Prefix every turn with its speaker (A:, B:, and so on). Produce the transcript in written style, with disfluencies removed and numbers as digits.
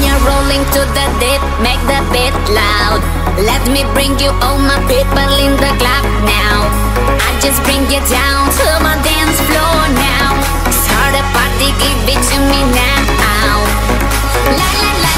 A: are rolling to the deep, make the beat loud. Let me bring you all my people in the club now. I just bring you down to my dance floor now. Start a party, give it to me now. La la la.